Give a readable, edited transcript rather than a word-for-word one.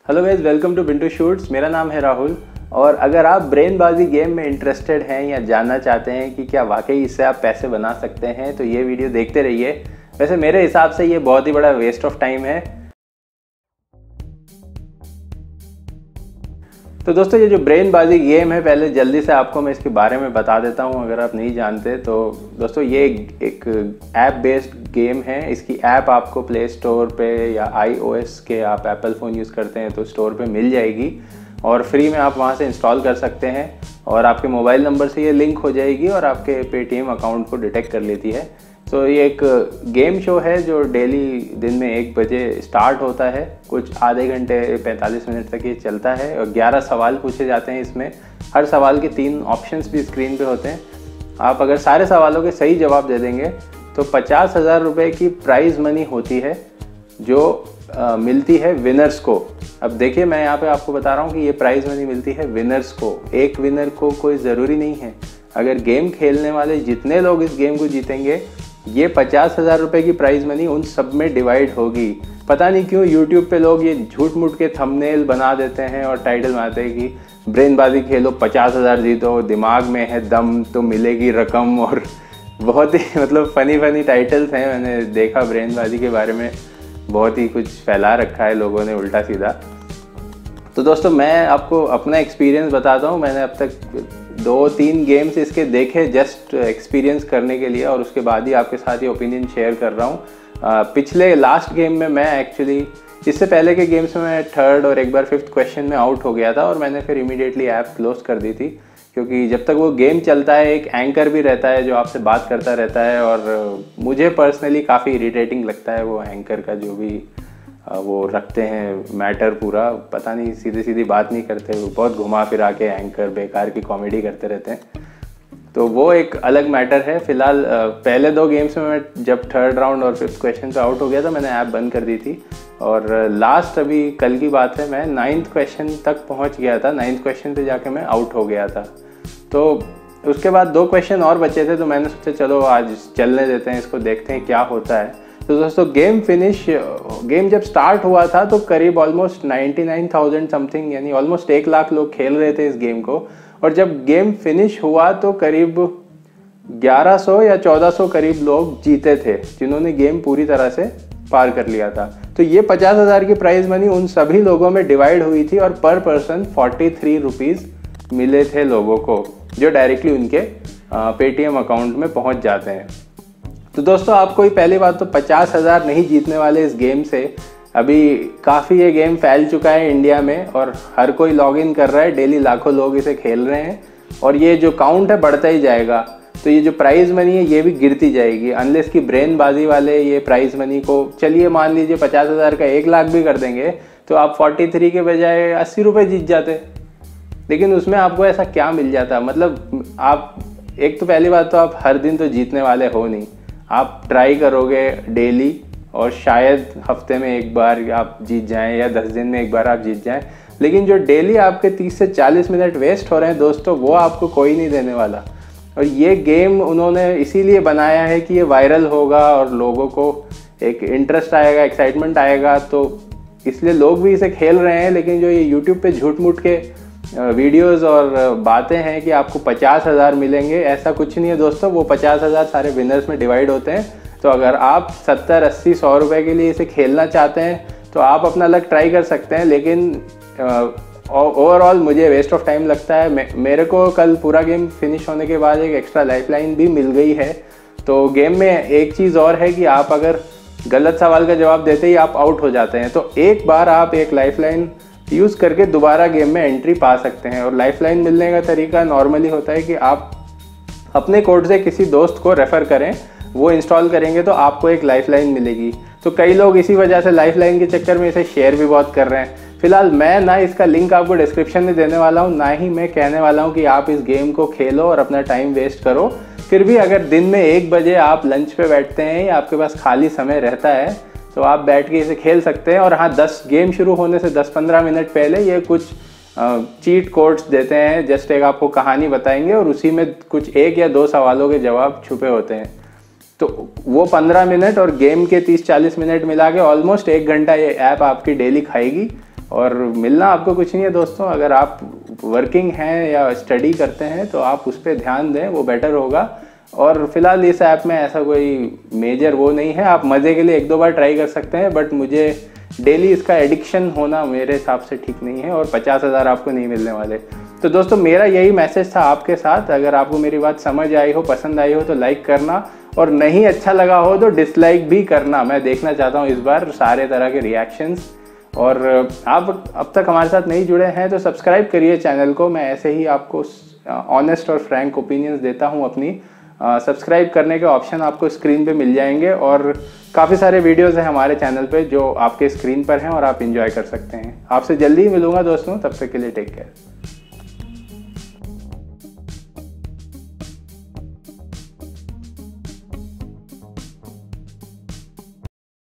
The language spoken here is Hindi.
Hello guys, welcome to Bintu shoots. मेरा नाम है राहुल और अगर आप ब्रेनबाजी गेम में इंटरेस्टेड हैं या जानना चाहते हैं कि क्या वाकई इससे आप पैसे बना सकते हैं तो ये वीडियो देखते रहिए। वैसे मेरे हिसाब से ये बहुत ही बड़ा वेस्ट ऑफ टाइम है। तो दोस्तों, ये जो ब्रेनबाजी गेम है, पहले जल्दी से आपको मैं इसके बारे में बता देता हूँ अगर आप नहीं जानते तो। दोस्तों, ये एक ऐप बेस्ड गेम है। इसकी ऐप आपको प्ले स्टोर पे या iOS के, आप एप्पल फ़ोन यूज़ करते हैं तो स्टोर पे मिल जाएगी और फ्री में आप वहाँ से इंस्टॉल कर सकते हैं और आपके मोबाइल नंबर से ये लिंक हो जाएगी और आपके पेटीएम अकाउंट को डिटेक्ट कर लेती है। तो ये एक गेम शो है जो डेली दिन में 1 बजे स्टार्ट होता है। कुछ आधे घंटे 45 मिनट तक ये चलता है और 11 सवाल पूछे जाते हैं इसमें। हर सवाल के 3 ऑप्शंस भी स्क्रीन पे होते हैं। आप अगर सारे सवालों के सही जवाब दे देंगे तो 50,000 रुपये की प्राइज़ मनी होती है जो मिलती है विनर्स को। अब देखिए, मैं यहाँ पे आपको बता रहा हूँ कि ये प्राइज़ मनी मिलती है विनर्स को। एक विनर को कोई ज़रूरी नहीं है। अगर गेम खेलने वाले जितने लोग इस गेम को जीतेंगे, ये 50,000 रुपये की प्राइज़ मनी उन सब में डिवाइड होगी। पता नहीं क्यों यूट्यूब पे लोग ये झूठ मूठ के थंबनेल बना देते हैं और टाइटल बनाते हैं कि ब्रेनबाजी खेलो 50,000 जीतो, दिमाग में है दम तो मिलेगी रकम, और बहुत ही मतलब फ़नी टाइटल्स हैं। मैंने देखा ब्रेनबाजी के बारे में बहुत ही कुछ फैला रखा है लोगों ने उल्टा सीधा। तो दोस्तों, मैं आपको अपना एक्सपीरियंस बताता हूँ। मैंने अब तक 2-3 गेम्स इसके देखे जस्ट एक्सपीरियंस करने के लिए और उसके बाद ही आपके साथ ये ओपिनियन शेयर कर रहा हूँ। पिछले लास्ट गेम में मैं एक्चुअली, इससे पहले के गेम्स में मैं 3rd और एक बार 5th क्वेश्चन में आउट हो गया था और मैंने फिर इमीडिएटली ऐप क्लोज कर दी थी, क्योंकि जब तक वो गेम चलता है एक एंकर भी रहता है जो आपसे बात करता रहता है और मुझे पर्सनली काफ़ी इरिटेटिंग लगता है वो एंकर का जो भी वो रखते हैं मैटर पूरा। पता नहीं, सीधी सीधी बात नहीं करते, वो बहुत घुमा फिरा के एंकर बेकार की कॉमेडी करते रहते हैं। तो वो एक अलग मैटर है। फिलहाल पहले 2 गेम्स में मैं जब 3rd राउंड और 5th क्वेश्चन पे आउट हो गया था, मैंने ऐप बंद कर दी थी और लास्ट अभी कल की बात है, मैं 9th क्वेश्चन तक पहुंच गया था। 9th क्वेश्चन पे जाके मैं आउट हो गया था। तो उसके बाद 2 क्वेश्चन और बचे थे तो मैंने सोचा चलो आज चलने देते हैं इसको, देखते हैं क्या होता है। तो दोस्तों, गेम जब स्टार्ट हुआ था तो करीब ऑलमोस्ट 99,000 समथिंग, यानी ऑलमोस्ट 1 लाख लोग खेल रहे थे इस गेम को। और जब गेम फिनिश हुआ तो करीब 1100 या 1400 करीब लोग जीते थे जिन्होंने गेम पूरी तरह से पार कर लिया था। तो ये 50,000 की प्राइज़ मनी उन सभी लोगों में डिवाइड हुई थी और पर पर्सन 43 रुपीज़ मिले थे लोगों को, जो डायरेक्टली उनके पेटीएम अकाउंट में पहुंच जाते हैं। तो दोस्तों, आपको ही पहली बात तो 50,000 नहीं जीतने वाले इस गेम से। अभी काफ़ी ये गेम फैल चुका है इंडिया में और हर कोई लॉगिन कर रहा है, डेली लाखों लोग इसे खेल रहे हैं और ये जो काउंट है बढ़ता ही जाएगा। तो ये जो प्राइज़ मनी है ये भी गिरती जाएगी अनलेस कि ब्रेनबाजी वाले ये प्राइज़ मनी को, चलिए मान लीजिए 50,000 का 1 लाख भी कर देंगे तो आप 43 के बजाय 80 रुपये जीत जाते। लेकिन उसमें आपको ऐसा क्या मिल जाता? मतलब आप, एक तो पहली बात तो आप हर दिन तो जीतने वाले हो नहीं। आप ट्राई करोगे डेली और शायद हफ्ते में 1 बार आप जीत जाएं या 10 दिन में 1 बार आप जीत जाएं, लेकिन जो डेली आपके 30 से 40 मिनट वेस्ट हो रहे हैं दोस्तों, वो आपको कोई नहीं देने वाला। और ये गेम उन्होंने इसीलिए बनाया है कि ये वायरल होगा और लोगों को एक इंटरेस्ट आएगा, एक्साइटमेंट आएगा, तो इसलिए लोग भी इसे खेल रहे हैं। लेकिन जो ये यूट्यूब पे झूठ मूठ के वीडियोस और बातें हैं कि आपको 50,000 मिलेंगे, ऐसा कुछ नहीं है दोस्तों। वो 50,000 सारे विनर्स में डिवाइड होते हैं। तो अगर आप 70, 80, 100 रुपये के लिए इसे खेलना चाहते हैं तो आप अपना लक ट्राई कर सकते हैं, लेकिन ओवरऑल मुझे वेस्ट ऑफ टाइम लगता है। मेरे को कल पूरा गेम फिनिश होने के बाद एक एक्स्ट्रा लाइफलाइन भी मिल गई है। तो गेम में एक चीज़ और है कि आप अगर गलत सवाल का जवाब देते ही आप आउट हो जाते हैं तो एक बार आप एक लाइफलाइन यूज़ करके दोबारा गेम में एंट्री पा सकते हैं। और लाइफलाइन मिलने का तरीका नॉर्मली होता है कि आप अपने कोड से किसी दोस्त को रेफ़र करें, वो इंस्टॉल करेंगे तो आपको एक लाइफलाइन मिलेगी। तो कई लोग इसी वजह से लाइफलाइन के चक्कर में इसे शेयर भी बहुत कर रहे हैं। फिलहाल मैं ना इसका लिंक आपको डिस्क्रिप्शन में देने वाला हूँ, ना ही मैं कहने वाला हूँ कि आप इस गेम को खेलो और अपना टाइम वेस्ट करो। फिर भी अगर दिन में 1 बजे आप लंच पे बैठते हैं या आपके पास खाली समय रहता है तो आप बैठ के इसे खेल सकते हैं। और हाँ, गेम शुरू होने से 10-15 मिनट पहले ये कुछ चीट कोड्स देते हैं। जस्ट एक आपको कहानी बताएंगे और उसी में कुछ 1 या 2 सवालों के जवाब छुपे होते हैं। तो वो 15 मिनट और गेम के 30-40 मिनट मिला के ऑलमोस्ट 1 घंटा ये ऐप आपकी डेली खाएगी। और मिलना आपको कुछ नहीं है दोस्तों। अगर आप वर्किंग हैं या स्टडी करते हैं तो आप उस पर ध्यान दें, वो बेटर होगा। और फिलहाल इस ऐप में ऐसा कोई मेजर वो नहीं है, आप मज़े के लिए 1-2 बार ट्राई कर सकते हैं, बट मुझे डेली इसका एडिक्शन होना मेरे हिसाब से ठीक नहीं है, और 50,000 आपको नहीं मिलने वाले। तो दोस्तों मेरा यही मैसेज था आपके साथ। अगर आपको मेरी बात समझ आई हो, पसंद आई हो तो लाइक करना, और नहीं अच्छा लगा हो तो डिसलाइक भी करना। मैं देखना चाहता हूँ इस बार सारे तरह के रिएक्शंस। और आप अब तक हमारे साथ नहीं जुड़े हैं तो सब्सक्राइब करिए चैनल को। मैं ऐसे ही आपको ऑनेस्ट और फ्रैंक ओपिनियंस देता हूँ अपनी। सब्सक्राइब करने के ऑप्शन आपको स्क्रीन पे मिल जाएंगे, और काफ़ी सारे वीडियोस हैं हमारे चैनल पे जो आपके स्क्रीन पर हैं और आप इंजॉय कर सकते हैं। आपसे जल्दी ही मिलूंगा दोस्तों, तब तक के लिए टेक केयर।